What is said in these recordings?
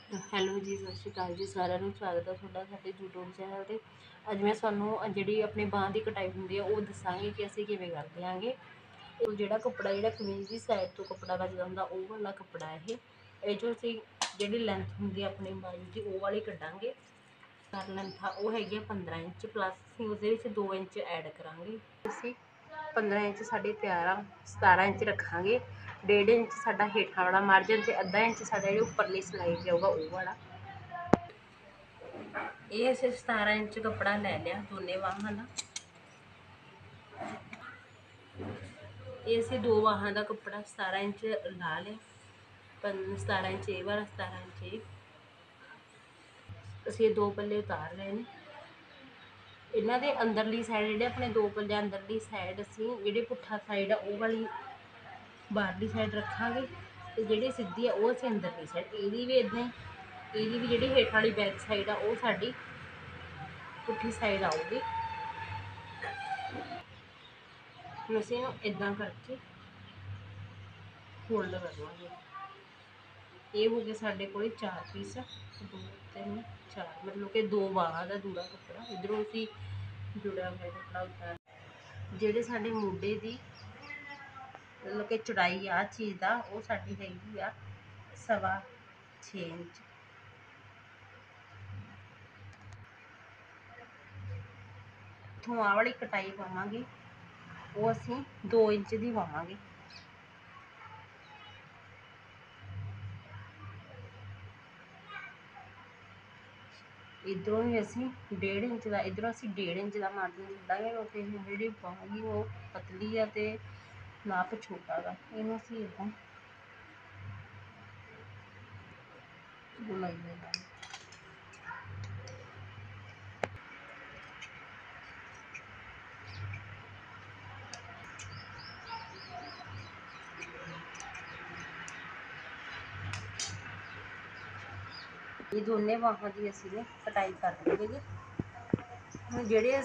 Hello ਜੀ, ਸਤਿ ਸ਼੍ਰੀ ਅਕਾਲ ਜੀ ਸਾਰਿਆਂ ਨੂੰ। ਸਵਾਗਤ ਹੈ ਤੁਹਾਡਾ ਸਾਡੇ YouTube ਚੈਨਲ 'ਤੇ। ਅੱਜ ਮੈਂ ਤੁਹਾਨੂੰ ਜਿਹੜੀ ਆਪਣੀ ਬਾਂਹ ਦੀ ਕਟਾਈ ਹੁੰਦੀ ਹੈ ਉਹ ਦੱਸਾਂਗੀ ਕਿ ਅਸੀਂ ਕਿਵੇਂ ਕਰਦੇ ਆਂਗੇ। ਉਹ ਜਿਹੜਾ ਕੱਪੜਾ ਜਿਹੜਾ ਕਮੀਜ਼ ਦੀ ਸਾਈਡ ਤੋਂ ਕੱਪੜਾ ਬਚਦਾ ਹੁੰਦਾ ਉਹ ਵਾਲਾ ਕੱਪੜਾ ਇਹ 'ਚੋਂ ਅਸੀਂ ਜਿਹੜੀ ਲੈਂਥ ਹੁੰਦੀ ਹੈ ਆਪਣੀ ਬਾਂਹ ਦੀ ਉਹ ਵਾਲੀ ਕੱਢਾਂਗੇ। ਕਰ ਲੈਂਥ ਆ ਉਹ ਹੈਗੀ 15 ਇੰਚ ਪਲੱਸ ਅਸੀਂ ਉਸਦੇ ਵਿੱਚ 2 ਇੰਚ ਐਡ ਕਰਾਂਗੇ। ਅਸੀਂ 15 ਇੰਚ ਸਾਡੀ ਤਿਆਰ ਆ, 17 ਇੰਚ ਰੱਖਾਂਗੇ। 1.5 ਇੰਚ ਸਾਡਾ ਹੇਠਾਂ ਵਾਲਾ ਮਾਰਜਨ ਤੇ ਅੱਧਾ ਇੰਚ ਸਾਡਾ ਜਿਹੜੀ ਉੱਪਰਲੀ ਸਿਲਾਈ ਜਾਊਗਾ ਉਹ ਵਾਲਾ। ਇਹ ਅਸੀਂ 17 ਇੰਚ ਕੱਪੜਾ ਲੈ ਲਿਆ ਦੋਨੇ ਬਾਹਾਂ ਦਾ। ਇਹ ਅਸੀਂ ਦੋ ਬਾਹਾਂ ਦਾ ਕੱਪੜਾ 17 ਇੰਚ ਲਾ ਲਿਆ। 17 ਇੰਚ ਇਹ ਵਾਲਾ, 17 ਇੰਚ ਇਹ। ਅਸੀਂ ਇਹ ਦੋ ਪੱਲੇ ਉਤਾਰ ਲਏ ਨੇ। ਇਹਨਾਂ ਦੇ ਅੰਦਰਲੀ ਸਾਈਡ ਜਿਹੜੇ ਆਪਣੇ ਦੋ ਪੱਲੇ ਅੰਦਰਲੀ ਸਾਈਡ ਅਸੀਂ ਜਿਹੜੀ ਪੁੱਠਾ ਸਾਈਡ ਆ ਉਹ ਵਾਲੀ ਬਾਹਰਲੀ ਸਾਈਡ ਰੱਖਾਂਗੇ ਤੇ ਜਿਹੜੀ ਸਿੱਧੀ ਆ ਉਹ ਅਸੀਂ ਅੰਦਰਲੀ ਸਾਈਡ। ਇਹਦੀ ਵੀ ਇਦਾਂ ਹੀ, ਇਹਦੀ ਵੀ ਜਿਹੜੀ ਹੇਠਾਂ ਵਾਲੀ ਬੈਕ ਸਾਈਡ ਆ ਉਹ ਸਾਡੀ ਪੁੱਠੀ ਸਾਈਡ ਆਊਗੀ। ਹੁਣ ਅਸੀਂ ਇਹਨੂੰ ਇਦਾਂ ਕਰਕੇ ਫੋਲਡ ਕਰ ਲਵਾਂਗੇ। ਇਹ ਹੋ ਗਏ ਸਾਡੇ ਕੋਲ 4 ਪੀਸ, 2 3 4, ਮਤਲਬ ਕਿ ਦੋ ਬਾਹਾਂ ਦਾ ਦੂਰਾ ਕੱਪੜਾ। ਇਧਰੋਂ ਅਸੀਂ ਜੁੜਿਆ ਹੋਇਆ ਕੱਪੜਾ ਉਤਾਰ। ਜਿਹੜੇ ਸਾਡੇ ਮੋਢੇ ਦੀ ਮਤਲਬ ਕਿ ਚੌੜਾਈ ਆ ਚੀਜ਼ ਦਾ ਉਹ ਸਾਡੀ ਹੈਗੀ ਆ 6.25 ਇੰਚ। ਇੱਥੋਂ ਆਹ ਵਾਲੀ ਕਟਾਈ ਪਾਵਾਂਗੇ ਉਹ ਅਸੀਂ 2 ਇੰਚ ਦੀ ਪਾਵਾਂਗੇ। ਇਧਰੋਂ ਵੀ ਅਸੀਂ 1.5 ਇੰਚ ਦਾ, ਇਧਰੋਂ ਅਸੀਂ 1.5 ਇੰਚ ਦਾ ਮਾਰਜਨ ਛੱਡਾਂਗੇ ਕਿਉਂਕਿ ਜਿਹੜੀ ਬਾਂਹ ਉਹ ਪਤਲੀ ਆ ਤੇ ਨਾਪ ਛੋਟਾ ਗਾ। ਇਹਨੂੰ ਅਸੀਂ ਇਦਾਂ ਬੁਣਾਈ ਲਗਾਂਗੇ। ਇਹ ਦੋਨੇ ਬਾਹਾਂ ਦੀ ਅਸੀਂ ਨੇ ਕਟਾਈ ਕਰ ਲਈਏ ਜੀ। ਹੁਣ ਜਿਹੜੀ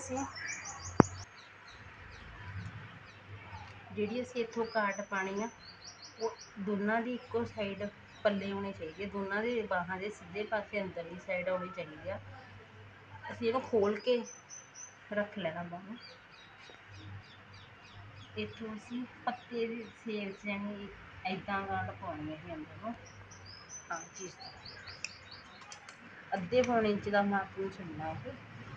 ਅਸੀਂ ਇੱਥੋਂ ਕਾਟ ਪਾਣੀ ਆ ਉਹ ਦੋਨਾਂ ਦੀ ਇੱਕੋ ਸਾਈਡ ਪੱਲੇ ਹੋਣੇ ਚਾਹੀਦੇ। ਦੋਨਾਂ ਦੇ ਬਾਹਾਂ ਦੇ ਸਿੱਧੇ ਪਾਸੇ ਅੰਦਰਲੀ ਸਾਈਡ ਹੋਣੀ ਚਾਹੀਦੀ ਆ। ਅਸੀਂ ਇਹਨੂੰ ਖੋਲ ਕੇ ਰੱਖ ਲੈਣਾ ਬਾਹਾਂ। ਇੱਥੋਂ ਅਸੀਂ ਪੱਤੇ ਦੀ ਸੇਪ ਜਾਨੀ ਇੱਦਾਂ ਗਾਂਢ ਪਾਉਣੀ ਹੈ ਅੰਦਰ ਨੂੰ। ਹਾਂ ਜੀ, ਅੱਧੇ ਪੌਣੇ ਇੰਚ ਦਾ ਮਾਰਜਨ ਛੱਡਣਾ ਹੈ।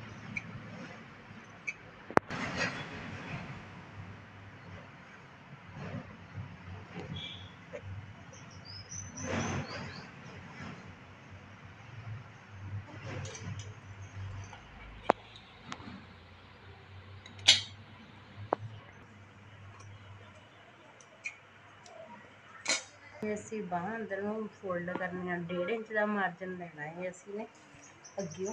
ਅਸੀਂ ਬਾਂਹ ਅੰਦਰ ਨੂੰ ਫੋਲਡ ਕਰਨੀ ਆ। 1.5 ਇੰਚ ਦਾ ਮਾਰਜਨ ਲੈਣਾ ਹੈ ਅਸੀਂ ਨੇ ਅੱਗੇ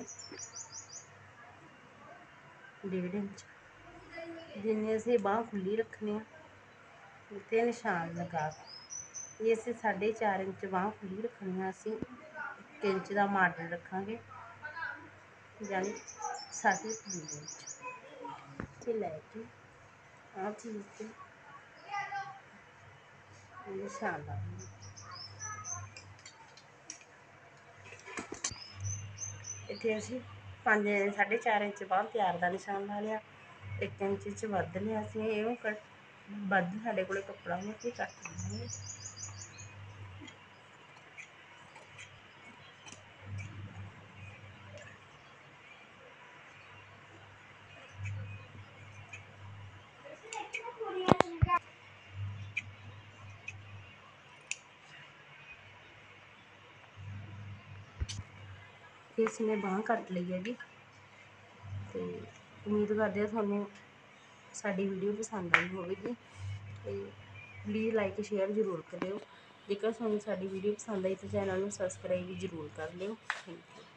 1.5 ਇੰਚ। ਜਿੰਨੀ ਅਸੀਂ ਬਾਂਹ ਖੁੱਲੀ ਰੱਖਣੀ ਆ ਉੱਤੇ ਨਿਸ਼ਾਨ ਲਗਾ ਕੇ ਇਹ ਅਸੀਂ 4.5 ਇੰਚ ਬਾਂਹ ਖੁੱਲੀ ਰੱਖਣੀ ਆ। ਅਸੀਂ 1 ਇੰਚ ਦਾ ਮਾਰਜਨ ਰੱਖਾਂਗੇ ਯਾਨੀ 5.5 ਇੰਚ ਤੇ ਲੈ ਕੇ ਆਹ ਚੀਜ਼ ਤੇ ਨਿਸ਼ਾਨ ਲਾਵਾਂਗੇ। ਇੱਥੇ ਅਸੀਂ 4.5 ਇੰਚ ਬਾਂਹ ਤਿਆਰ ਦਾ ਨਿਸ਼ਾਨ ਲਾ ਲਿਆ। 1 ਇੰਚ 'ਚ ਵੱਧ ਲਿਆ ਅਸੀਂ ਇਹਨੂੰ ਵੱਧ ਸਾਡੇ ਕੋਲ ਕੱਪੜਾ ਨੂੰ ਅਸੀਂ ਕੱਟ ਲਵਾਂਗੇ। ਇਸ ਨੇ ਬਾਂਹ ਕੱਟ ਲਈ ਹੈਗੀ ਤੇ ਉਮੀਦ ਕਰਦੇ ਹਾਂ ਤੁਹਾਨੂੰ ਸਾਡੀ ਵੀਡੀਓ ਪਸੰਦ ਆਈ ਹੋਵੇਗੀ ਤੇ ਪਲੀਜ਼ ਲਾਈਕ ਸ਼ੇਅਰ ਜ਼ਰੂਰ ਕਰਿਓ। ਜੇਕਰ ਤੁਹਾਨੂੰ ਸਾਡੀ ਵੀਡੀਓ ਪਸੰਦ ਆਈ ਤਾਂ ਚੈਨਲ ਨੂੰ ਸਬਸਕ੍ਰਾਈਬ ਵੀ ਜ਼ਰੂਰ ਕਰ ਲਿਓ। Thank you.